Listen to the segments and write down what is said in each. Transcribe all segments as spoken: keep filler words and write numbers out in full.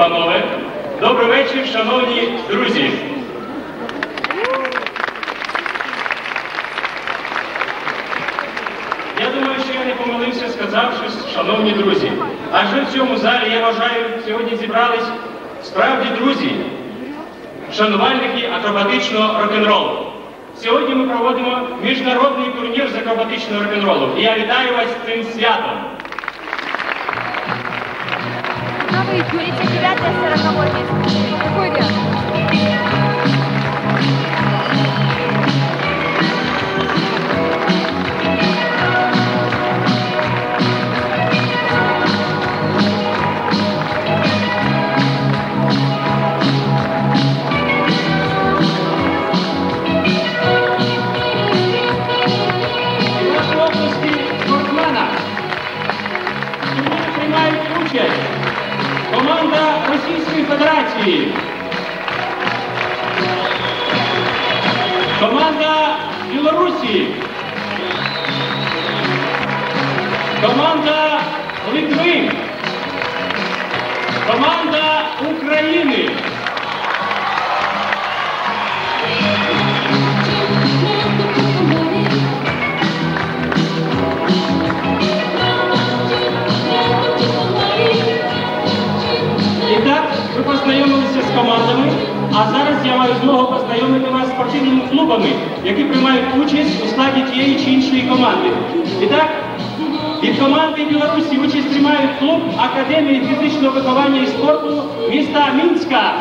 панове, добрий вечір, шановні друзі. Я думаю, що я не помилився, сказавши, шановні друзі. Адже в цьому залі, я вважаю, сьогодні зібрались справді друзі, шанувальники акробатичного рок-н-ролу. Сьогодні ми проводимо міжнародний турнір з акробатичного рок-н-ролу. І я вітаю вас з цим святом. А вы тридцать девятое сороковое место. Какой ряд? Команда Російської Федерації, команда Білорусі, команда Литви, команда України. Ви познайомилися з командами, а зараз я маю змогу познайомити вас з спортивними клубами, які приймають участь у складі тієї чи іншої команди. І так, від команди Білорусі участь приймають клуб Академії фізичного виховання і спорту міста Мінська.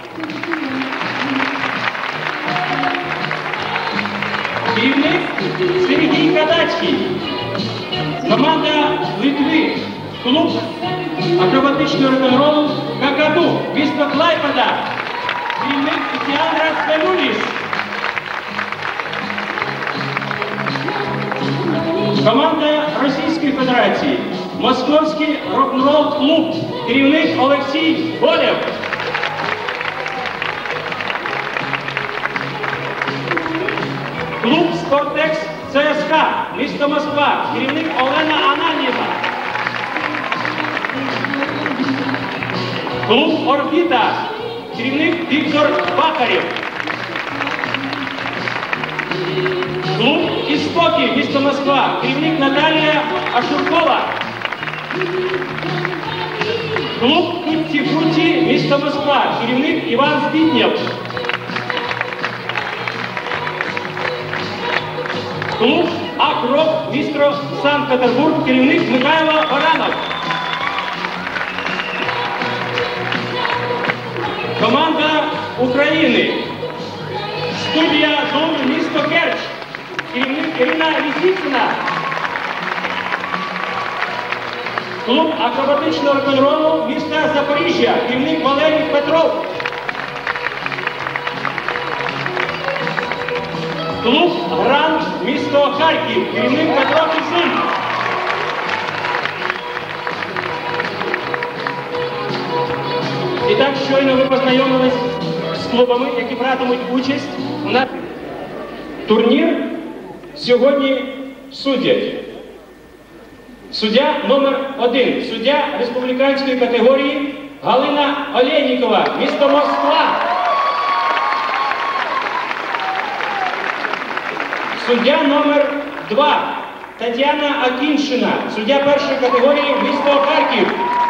Керівник Сергій Кадацький. Команда Литви. Клуб акробатичного рок-н-ролу Какаду, місто Клайпеда. Керівник Тетяна Спелюліс. Команда Російської Федерації. Московський рок-н-рол клуб. Керівник Олексій Болєв. Клуб Спортекс ЦСК, місто Москва. Керівник Олена Ананєва. Клуб «Орбіта», керівник Віктор Бакарєв. Клуб «Істоки», місто Москва, керівник Наталія Ашуркова. Клуб «Тутті-Фрутті», місто Москва, керівник Іван Збіднєв. Клуб «Акрок», місто Санкт-Петербург, керівник Михайло Баранов. Команда України. Студія Дом, місто Керч. Керівник Ірина Лісіцина. Клуб акробатичного рок-н-ролу міста Запоріжжя. Керівник Валерій Петров. Клуб Гранж, місто Харків. Керівник Петро Кисин. І так, щойно ви познайомились з клубами, які братимуть участь у нас. Турнір сьогодні судять. Суддя номер один. Суддя республіканської категорії Галина Олєнікова, місто Москва. Суддя номер два. Тетяна Акіншина, суддя першої категорії, місто Харків.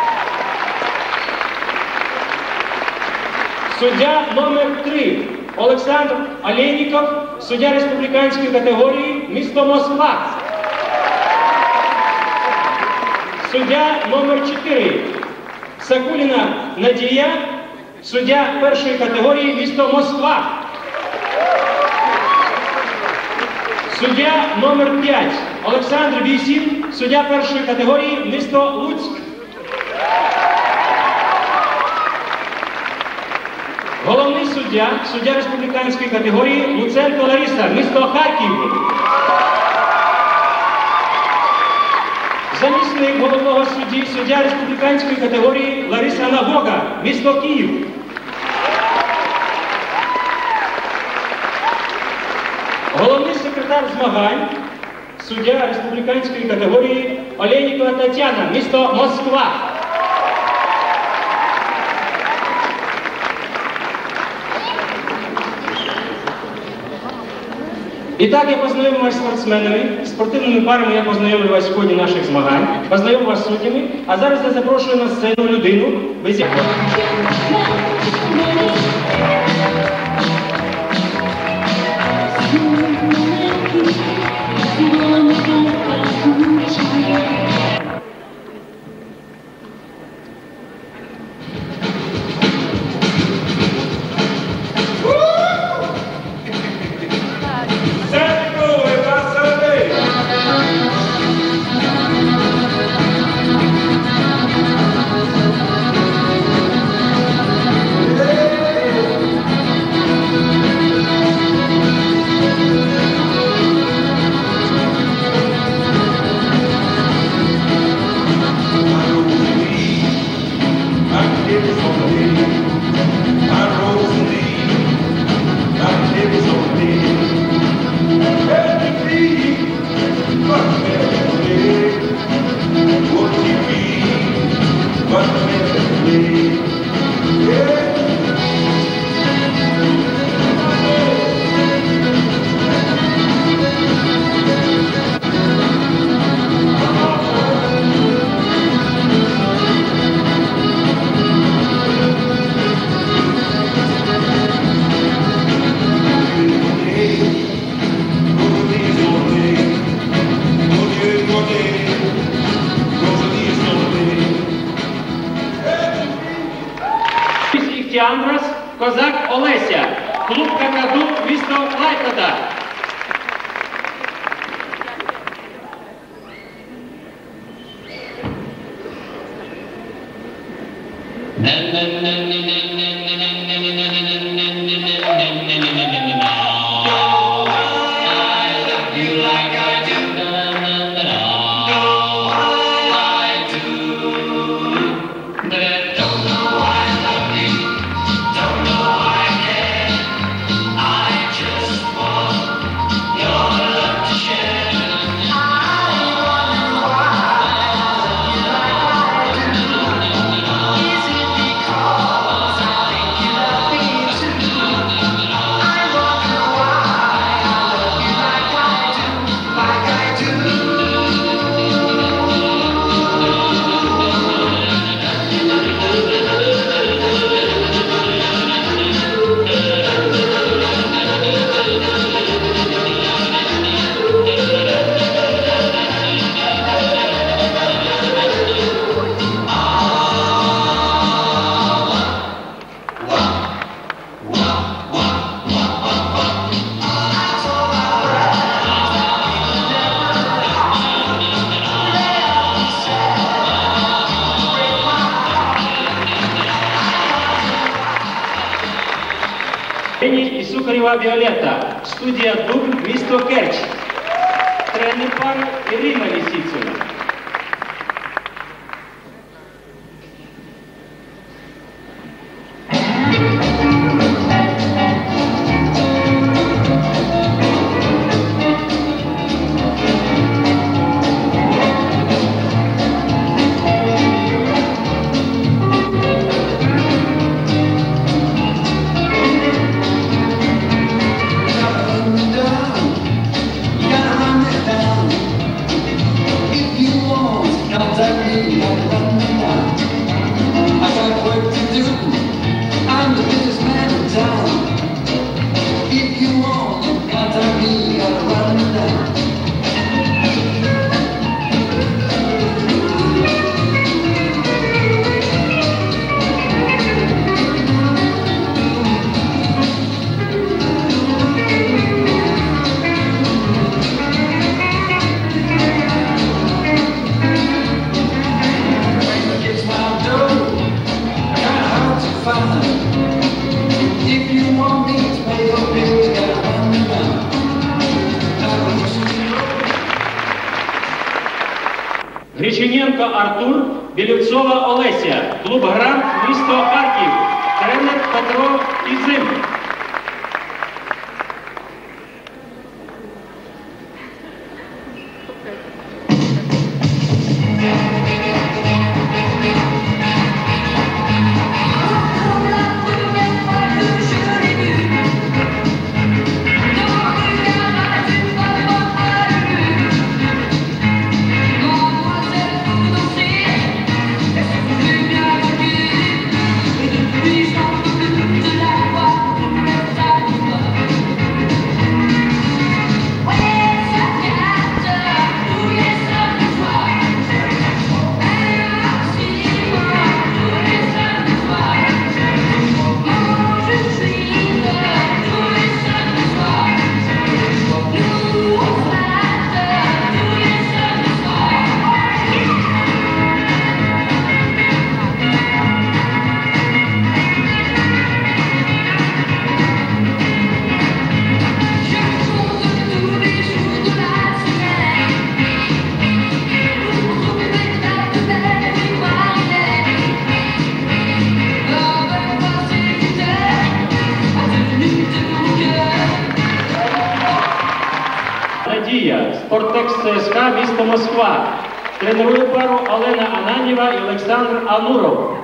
Суддя номер три. Олександр Олєніков, суддя республіканської категорії, місто Москва. Суддя номер чотири. Сакуліна Надія, суддя першої категорії, місто Москва. Суддя номер п'ять. Олександр Вісін, суддя першої категорії, місто Луцьк. Головний суддя, суддя республіканської категорії Луценко Лариса, місто Харків. Замісник головного судді, суддя республіканської категорії Лариса Нагога, місто Київ. Головний секретар змагань, суддя республіканської категорії Олєнікова Тетяна, місто Москва. І так я познайомлю вас з спортсменами, з спортивними парами я познайомлю вас в ході наших змагань, познайомлю вас з суддями, а зараз я запрошую на сцену людину, без якої... Андрас, козак Олеся, клуб Какаду, місто Лайпеда. І Сухарєва Віолетта, студія Дуб, місто Керч. Тренер пари Ірина Лісіцина. Гречененко Артур, Білівцова Олеся, клуб Грант, місто Харків, тренер Петро Ізим. Should місто Москва. Тренує пару Олена Ананєва і Олександр Амуров.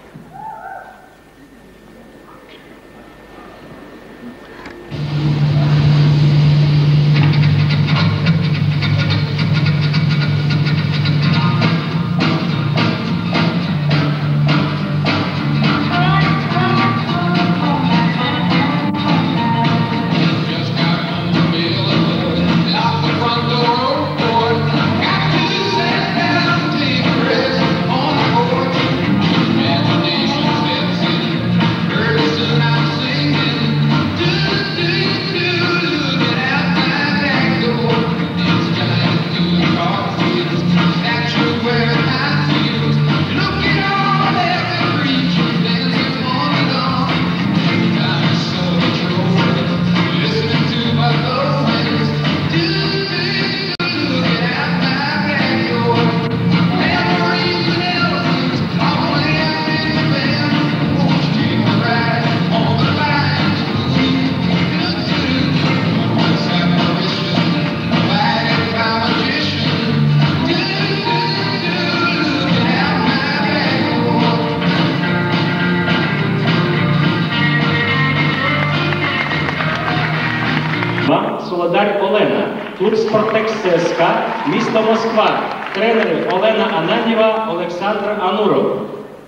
Солодар Олена, клуб «Спортекс ЦСКА», місто Москва, тренери Олена Ананєва, Олександр Амуров.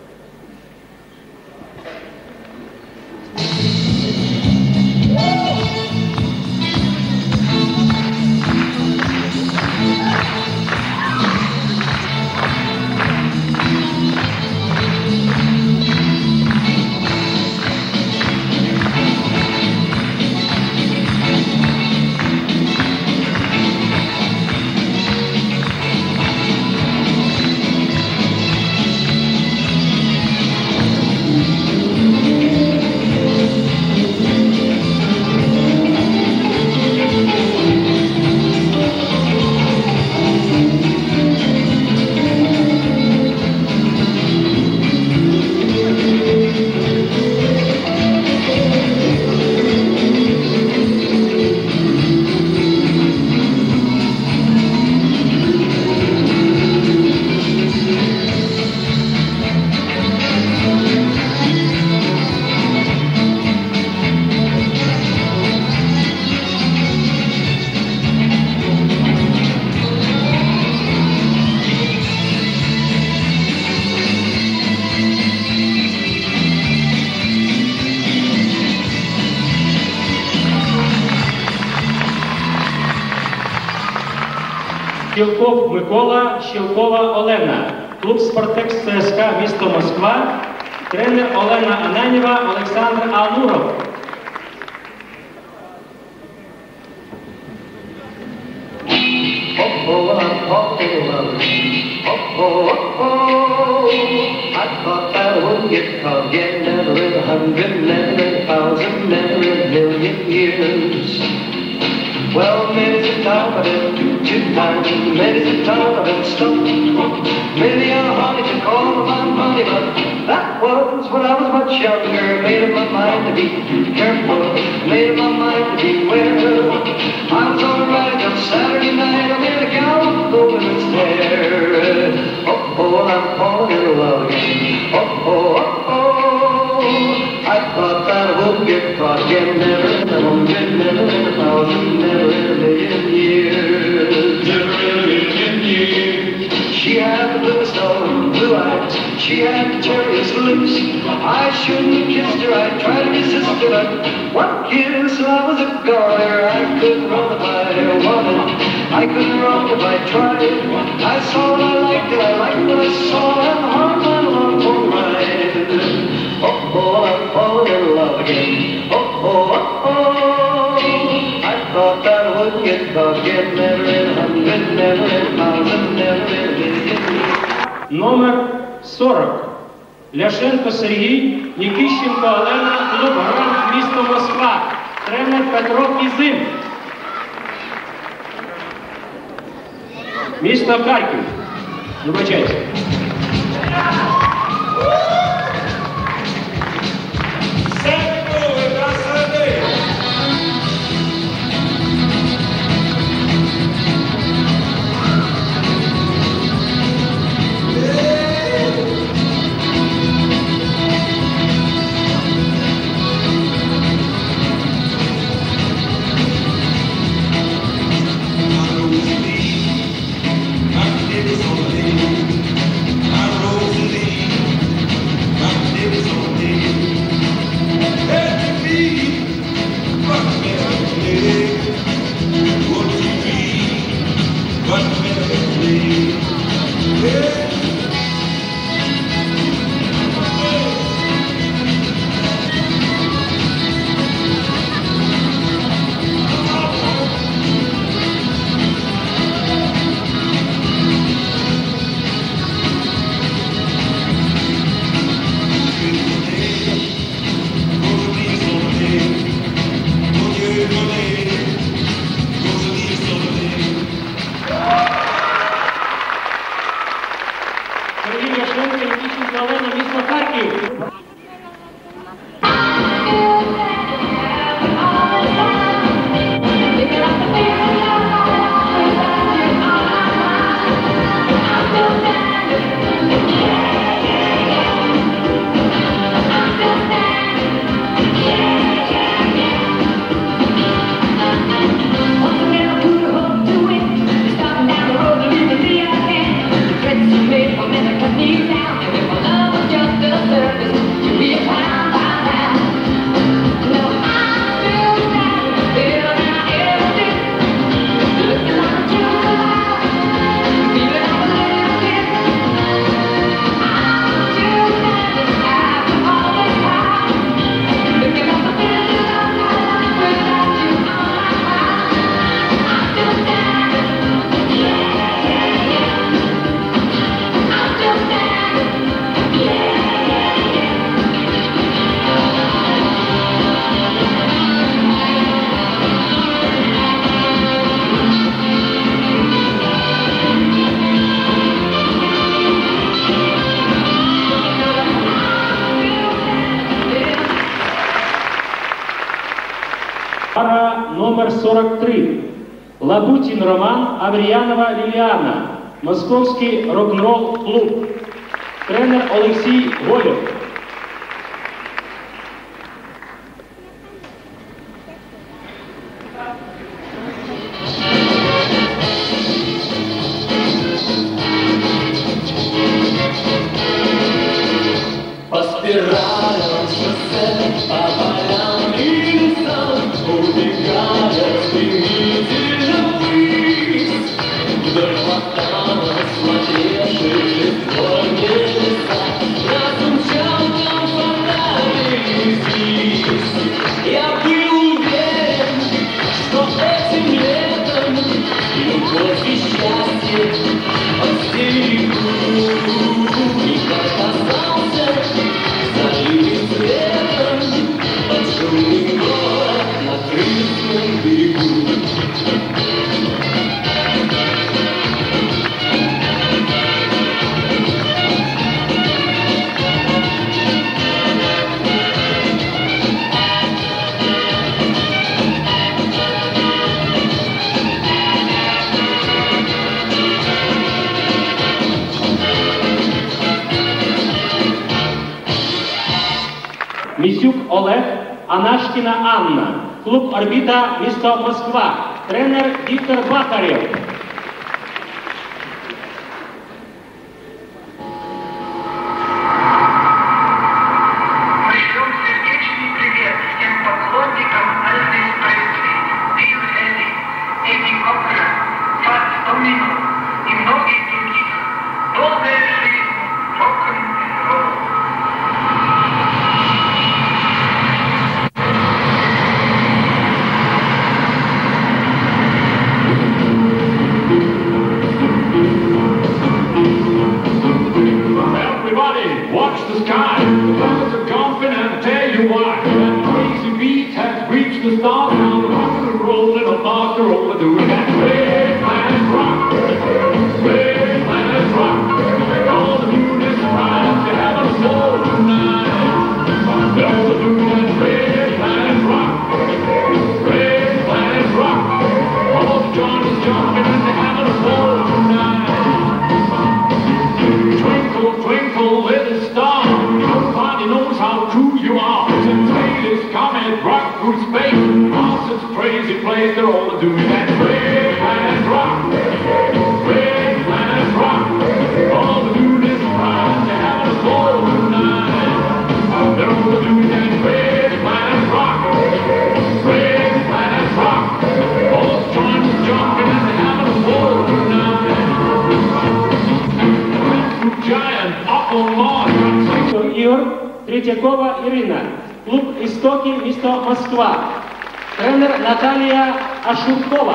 Щелков Микола, Щелкова Олена, клуб «Спортекс ЦСКА», місто Москва, тренер Олена Ананєва, Олександр Амуров. I thought that I wouldn't get caught yet, never in a hundred, never in a thousand, never in a million years. Well, maybe it's a time I've been too, too tired, maybe it's a time I've been stumped. Maybe I'm hardly to call my money, but that was when I was much younger. Made up my mind to be careful, made up my mind to beware. I was on a ride till Saturday night, I made a gal with the women's hair. Oh, oh, I'm falling in love again. Oh, oh, oh, oh. I thought that I wouldn't get caught again, never in a hundred, never in a thousand, never in a million years. Never in a million years. She had the blue stone, blue eyes, she had the cherries lips. I shouldn't have kissed her, I tried to resist her, but one kiss and I was a goner. I couldn't run if I wanted, I couldn't run if I tried. I saw what I liked and I liked what I saw, and hard my love for mine. Oh, oh, I'm falling in love again. Oh, oh, oh, oh. I thought that I wouldn't get caught again, never in a hundred, never in a thousand, never in a million. Номер сорок. Ляшенко Сергій, Нікіщенко Олена, клуб «Грант», місто Москва, тренер Петро Кізим. Місто Харків. Вибачайте. Лабутінська Олена, місто Харків. Пара номер сорок три. Лабутин Роман, Авріянова Ліліана. Московський рок-н-ролл клуб. Тренер Олексій Голєв. По спиралям шоссе, по полям и лесам, убегая стремительно ввысь, вдоль фонтана смотревших горные леса, разум чалком фонарей здесь. Я был уверен, что этим летом любовь и счастье подстерегут, и как остался залитый светом под шумный город на Крымском берегу. Місюк Олег, Анашкіна Анна. Клуб «Орбіта», місто Москва. Тренер Віктор Бахарєв. Мы шлем сердечный привет всем поклонникам Элвис Пресли, Билл Элли, Эдди Кокера, Фат Домино и многих других. Долгая жизнь рок-н-роллу. Everybody, watch the sky. The birds are jumping and tell you why. That crazy beat has reached the stars. Now the rock and roll and the master over doing that red planet rock. Red planet rock. All the moon is bright. You're having a soul tonight. They're all doing that red planet rock. Red planet rock. All the John is jumping and they're having a soul tonight. Twinkle, twinkle, little star, nobody knows how true you are. Since latest comet rock through space, Mars's crazy place, they're all doing that red planet rock. Red planet rock. All the moon is bright, they're having a soul tonight. They're all doing that red planet rock. Red planet rock. All the sun is jumping and they're having a soul tonight. Giant up on Mars. Ігор Третьякова Ірина. Клуб «Істоки», місто Москва. Тренер Наталія Ашуркова.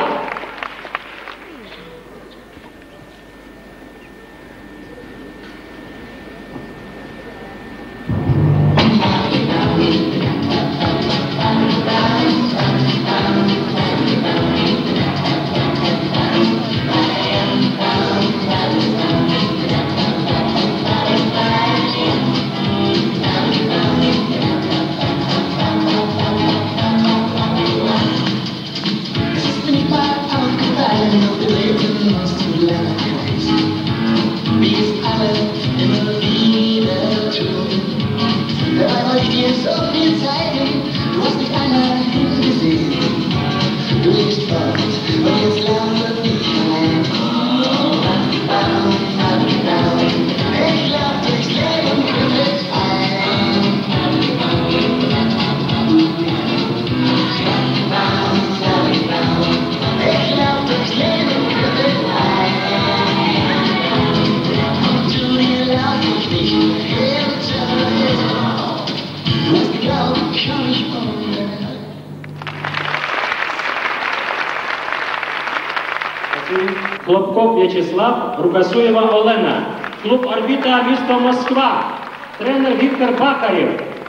Хлопков В'ячеслав, Рукасуєва Олена. Клуб «Орбіта», місто Москва. Тренер Віктор Бакарєв.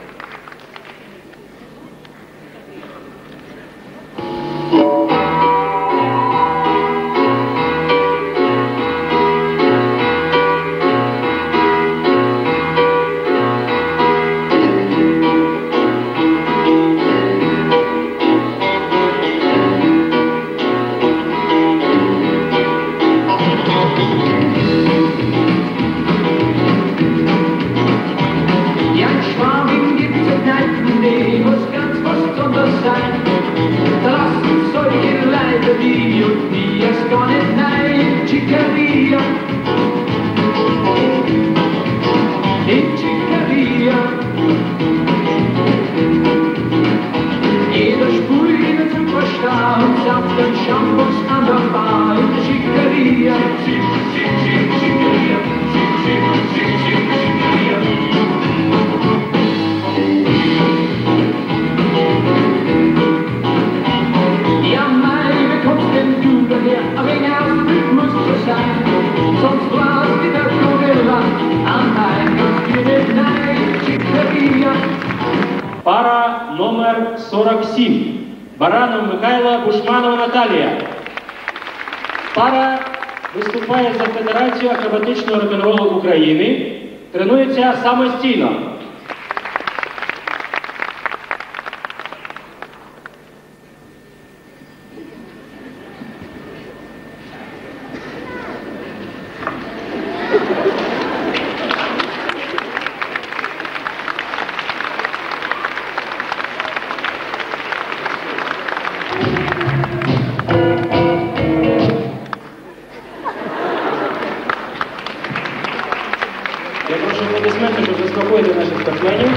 Пара номер сорок семь. Баранов Михайло, Бушманова Наталія. Пара виступає за Федерацію акробатичного рок-н-ролу України. Тренується самостійно. Я прошу аплодисменти, щоб заспокоїти наших спортсменів.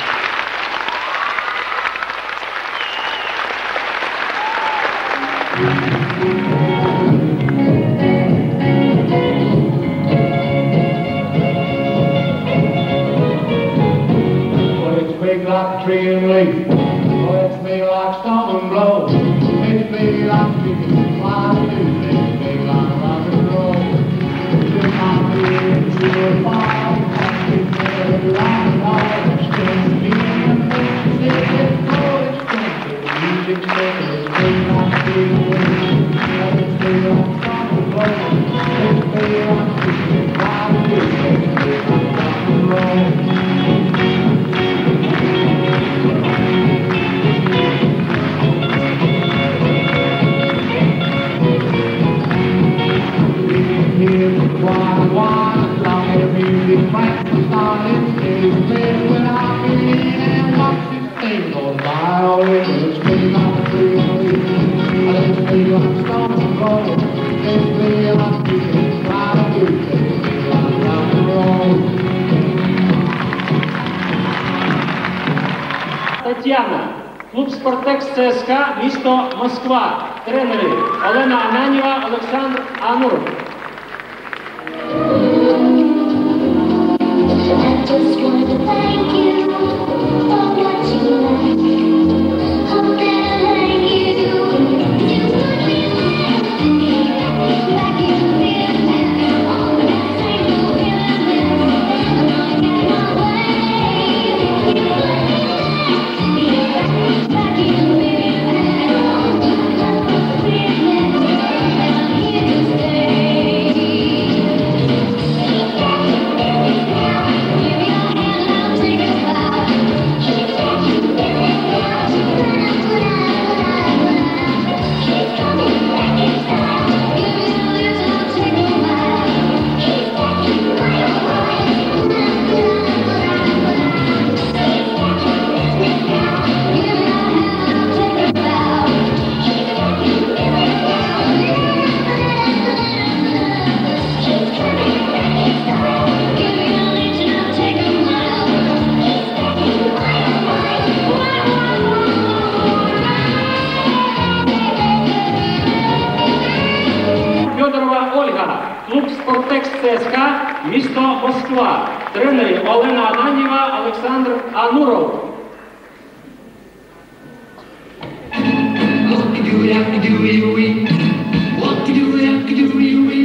Well, it's big like a tree and leaf. Oh, it's big like storm and blow. It's big like chicken, fly and do. It's big like rock and roll. It's just my big, it's far. It's big like a dog. It's just me and the music. It's cold, it's crazy. The music's big. It's big like a tree and leaf. Oh, it's big like storm and blow. It's big like chicken, fly and do. It's big like rock and roll. Тетяна. Клуб «Спортекс» ЦСКА, місто Москва. Тренери Олена Ананєва, Олександр Ануров. I just want to thank you for what you like. Hope that I like you. You would be like me, like you feel me. All that single feeling, I'm going in my way. You would be like me, like you feel me. All that feeling, I'm here to stay. Клуб «Спортекс» ЦСКА, місто Москва. Тренери Олена Ананєва, Олександр Ануров. What to do, what to do, what to do, what to do,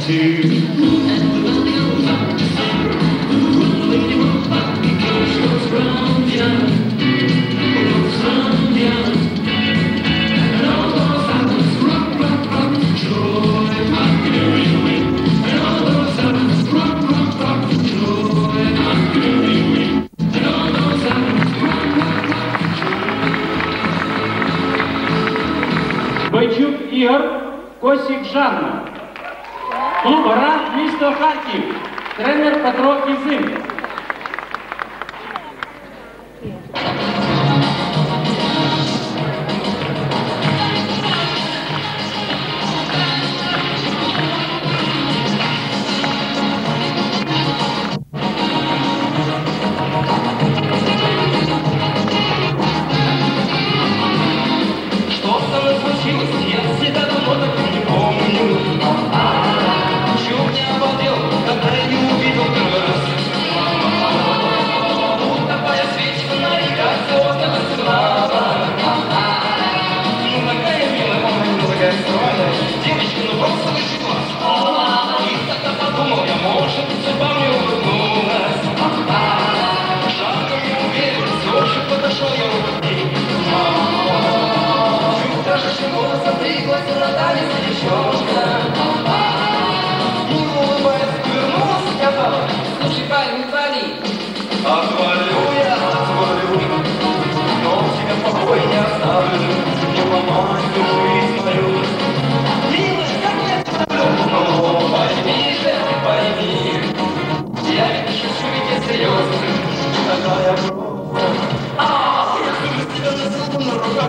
Бойчук Ігор, Косік Жанна. Клуб «Грант», місто Харків. Тренер Петро Кізим. Что со мной случилось? Я себя давно так и не помню. Чего не обалдел, когда я не увидел первый раз. Будто моя свечь фонарика звездного сигнала. Ну такая милая, ну такая стройная. Девочка, ну просто выше глаз. И тогда подумал я, может, судьба мне улыбнулась. Жарко не уверен, все же подошел я к ней. Дрожащим голосом пригласила танец девчонка. Не улыбаясь, повернулась, сказала: слушай, парень, не звони. Отвалю я, отвалю, но тебя в покое не оставлю. Не ломай всю жизнь мою. Милая, как я тебя люблю, но пойми же, пойми. Я ведь не шучу, ведь я серьезно. Такая просто. А, я люблю тебя на ссылку на руках.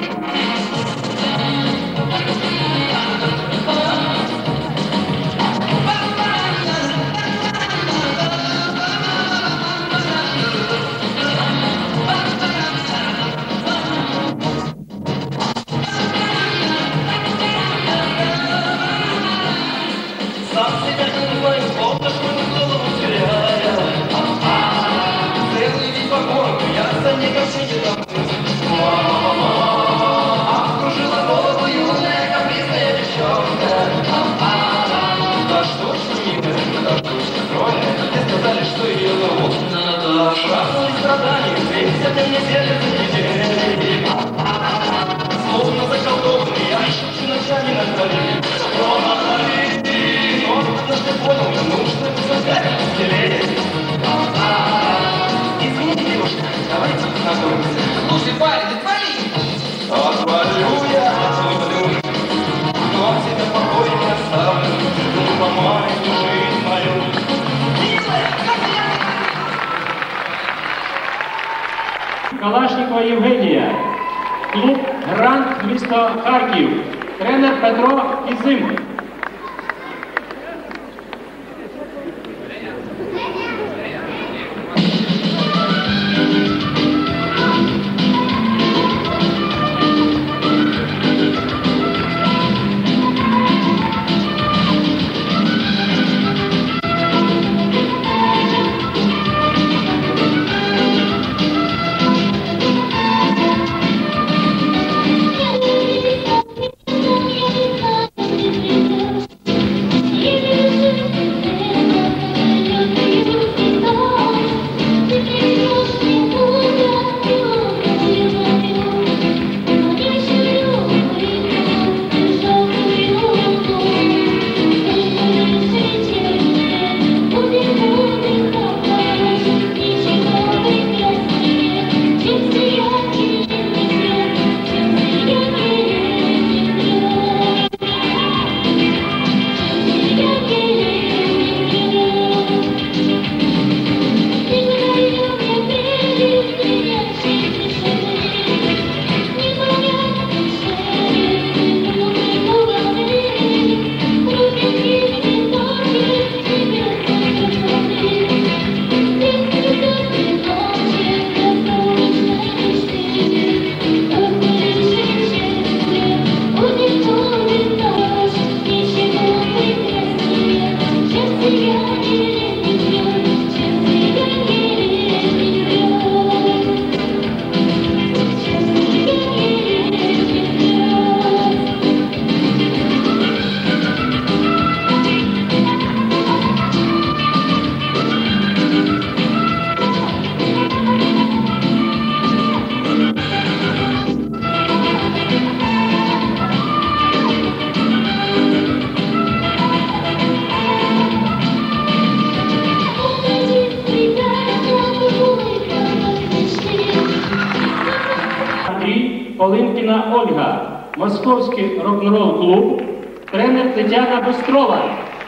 Сам себя не знаю, словно что-то голову теряя. Целый весь вагон, я за ней ко всей не дам. Окружила голову юная капризная девчонка. Да что ж с ними, да что ж стройная. Мне сказали, что ее зовут Наташа. И страдания, встретятся мне сердце недели. Словно заколдованный, я шучу ночами на столе. Но однажды понял, нужно взять постелее. Извините, девушка, давайте познакомимся. Слушай, парень, отвали! Отвалю я, отвалю, но тебя в покое не оставлю. Ну, ломай всю жизнь мою. Милая, как Калашникова Євгенія. Клуб «Грант», місто Харків. Тренер Петро Кізим. Thank you. Ольга, Московський рок-н-рол клуб, тренер Тетяна Бистрова.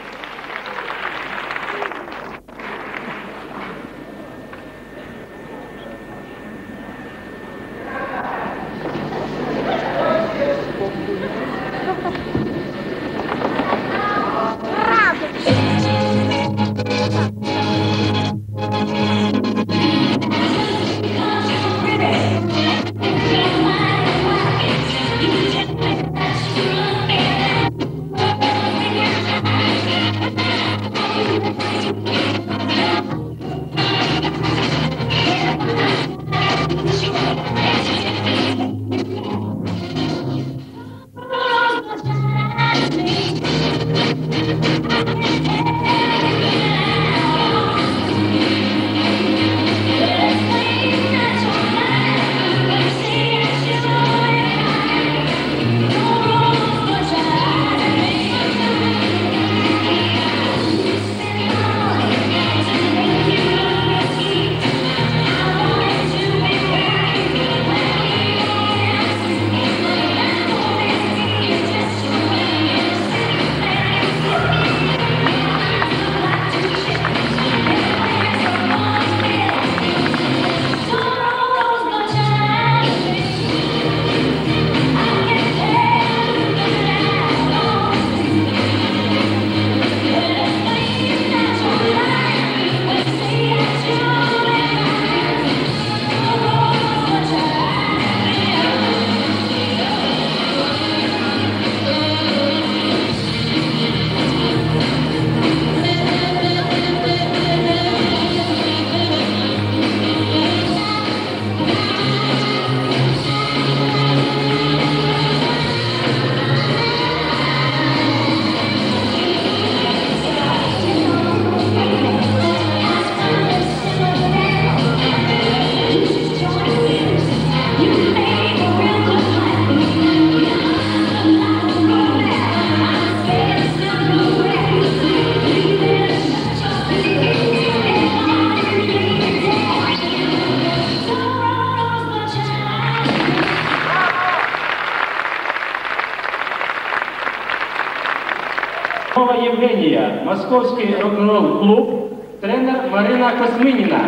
Євгенія, Московський рок-н-рол клуб, тренер Марина Косминіна.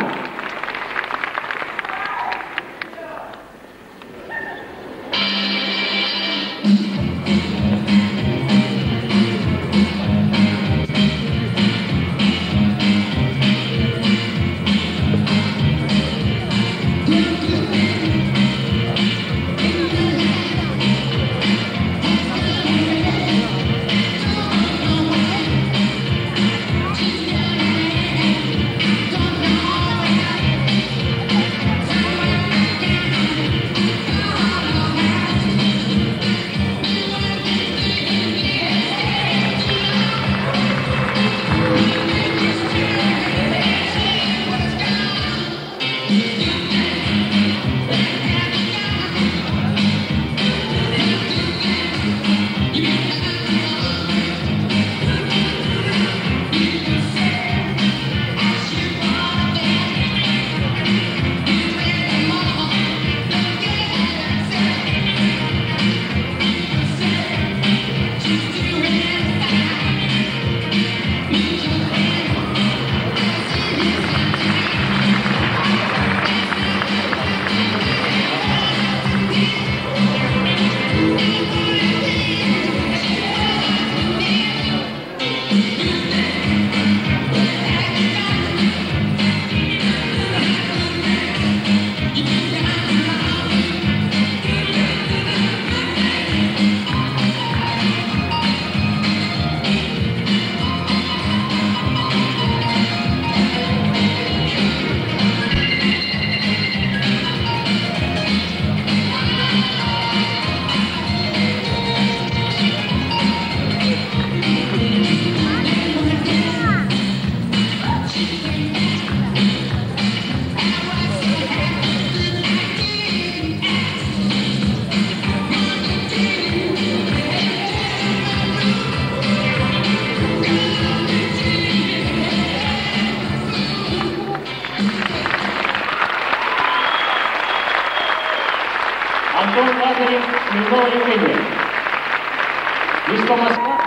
Don't know. Нової Волині. Місто Москва.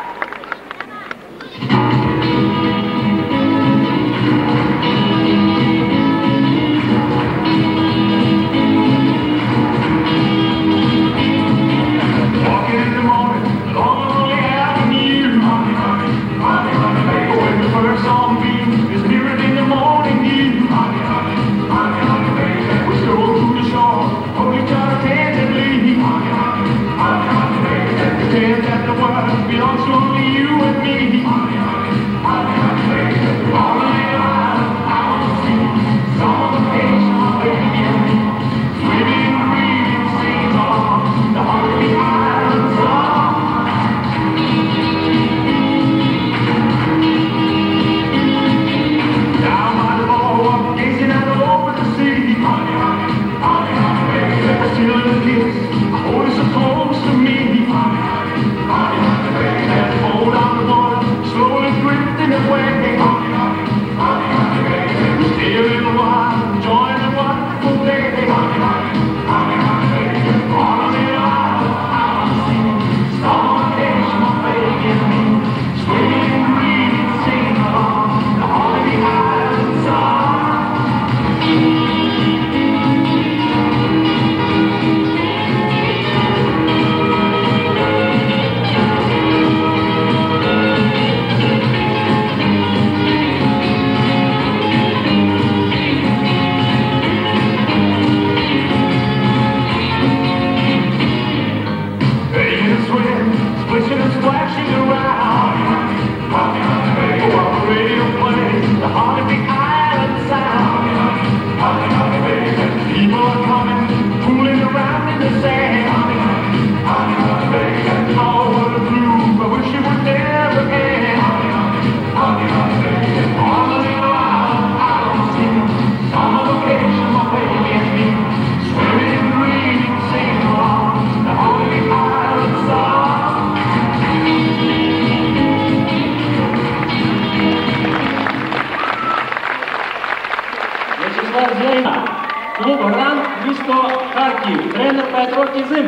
Walking in the morning, lonely avenue. When the first sunbeam is mirrored in the morning dew. We stroll to the shore, holding each other tenderly. Pretend that the world belongs to only you and me. On a little island, I want to see some of the fish baby and me. Swimming, reading, singing along the Hungry Island song. Down by the boardwalk, gazing out over the sea. Still a kiss, hold you so close to me. And hold on the water, slowly drifting away. Stay a little while, enjoy the wonderful day. On a little island, I want to see someone catch my baby and me. Swimming, reading, singing along the Hungry Island song. Paying and swimming, splishing and splashing around. While the radio plays the Hungry Island sound. People are coming, fooling around in the sand. Oh, what a groove, I wish it would never end. On the little island, I don't see summer vacation, my baby and me. Swimming, reading, singing along the Hungry Island song. Вячеслав Зейна. Клуб «Грант», місто Харків. Тренер Петро Кізим.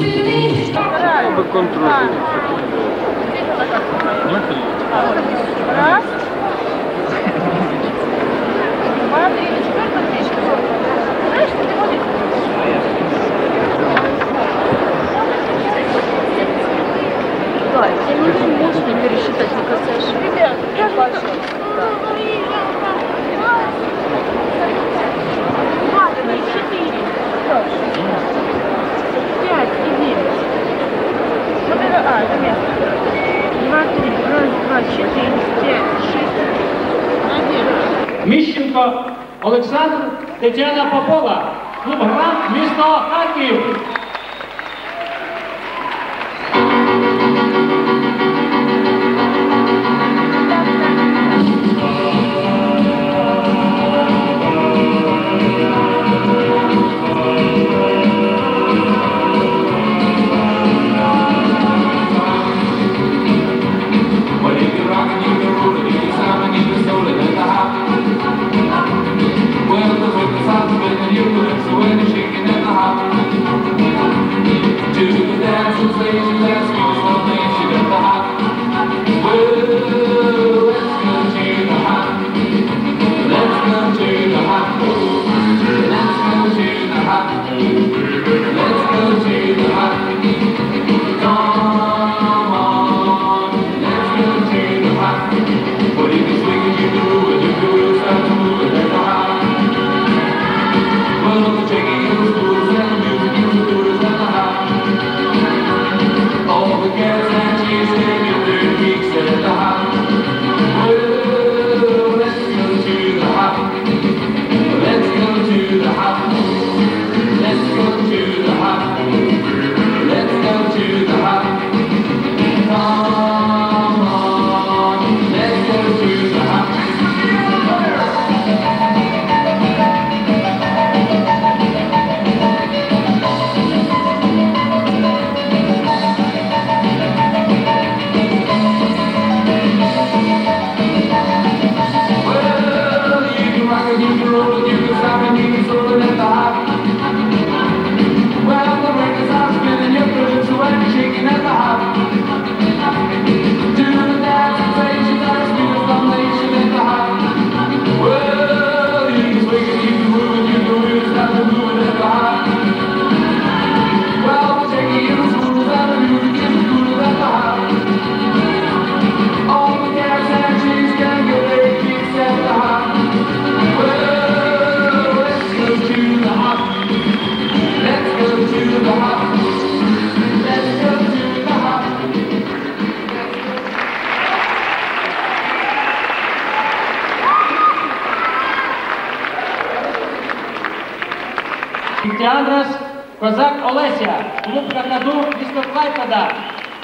Контроль. Олександр, Тетяна Попова, клуб «Грант», місто Харків. Театрас, козак Олеся, клуб «Какаду», місто Клайпеда.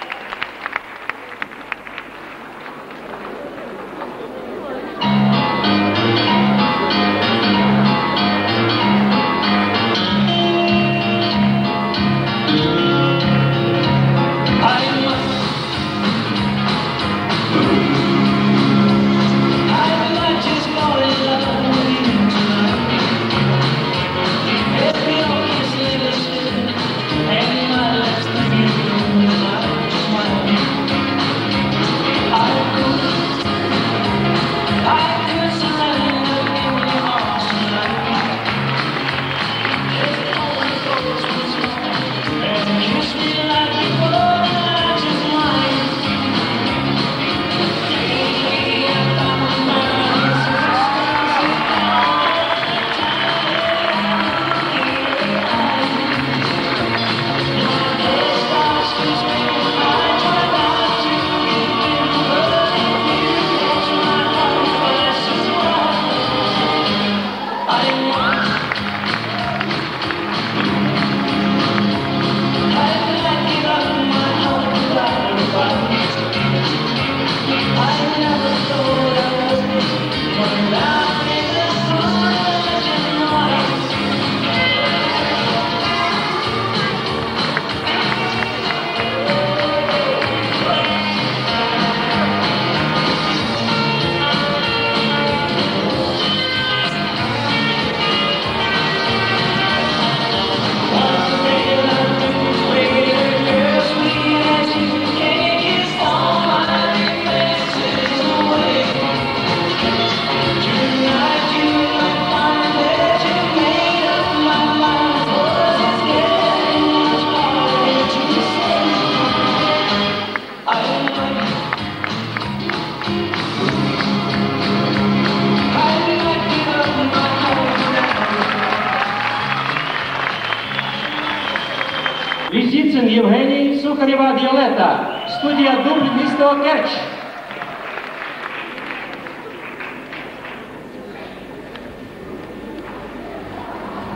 Лісіцин Євгеній, Сухарєва Віолетта, студія «Дубль», місто Керч.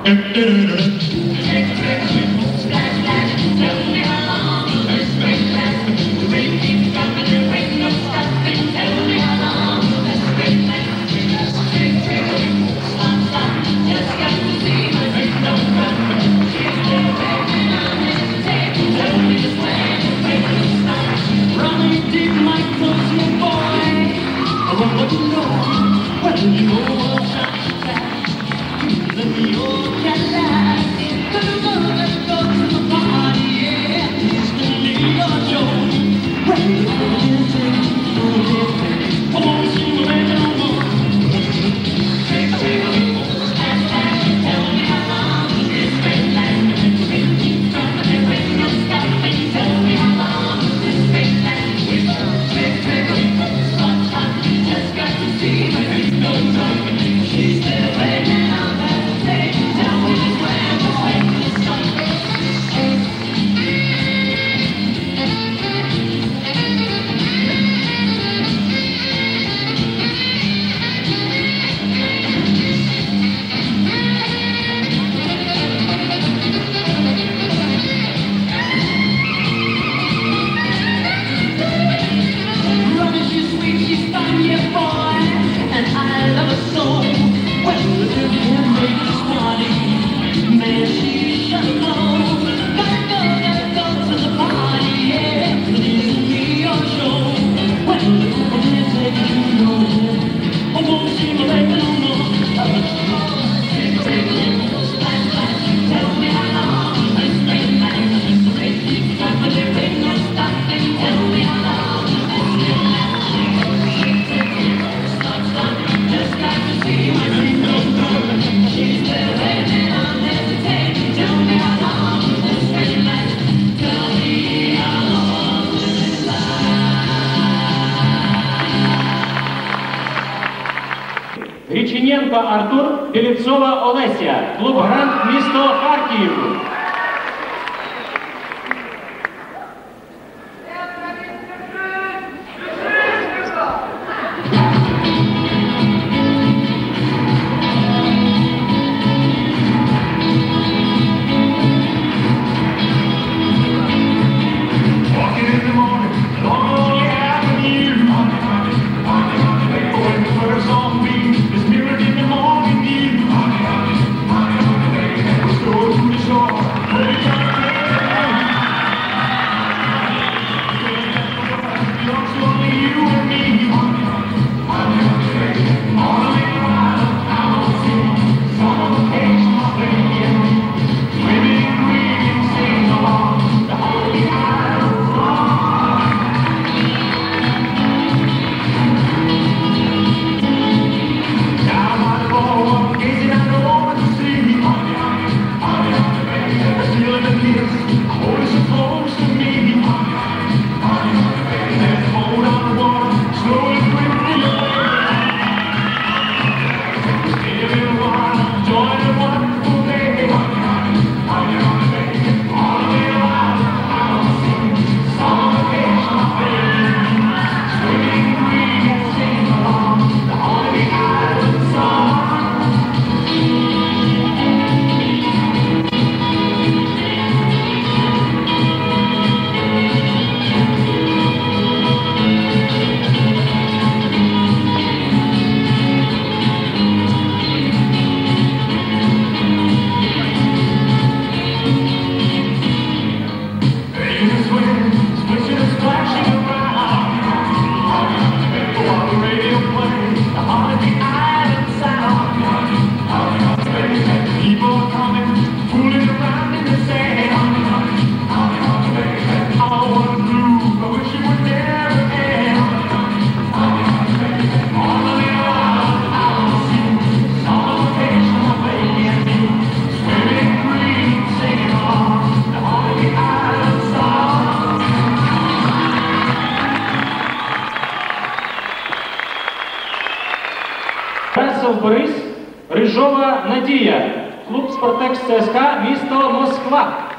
Річенєнко Артур, Білівцова Олеся, клуб «Грант», місто Харків. Борис, Рижова Надія, клуб «Спартекс ЦСКА», місто Москва.